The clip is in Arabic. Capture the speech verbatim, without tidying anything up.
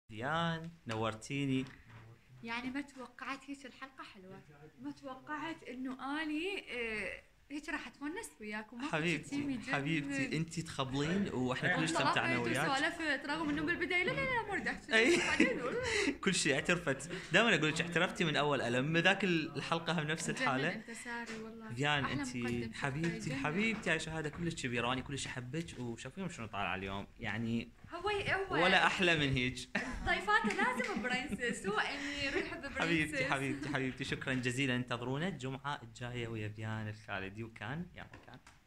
ديان نورتيني. يعني ما توقعت هيك الحلقة حلوة، ما توقعت انه اني آه، هيك راح اتونس وياكم. حبيبتي حبيبتي انت تخبلين واحنا كلش استمتعنا وياك. سولفت رغم انه بالبداية لا لا لا ما اريد احكي. اي كل شيء اعترفت. دائما اقول لك اعترفتي من اول الم ذاك الحلقه هم نفس الحاله. انت ساري والله ديان انت حبيبتي حبيبتي يا شهاده كلش كبيره، انا كلش احبك وشوفيهم شنو طالع اليوم يعني هو هو ولا احلى من هيك. ضيفاته لازم برنسس، هو اني يحب برنسس. حبيبتي حبيبتي حبيبتي شكرا جزيلا. انتظرونا الجمعه الجايه ويا ديان الخالدي وكان يا مكان.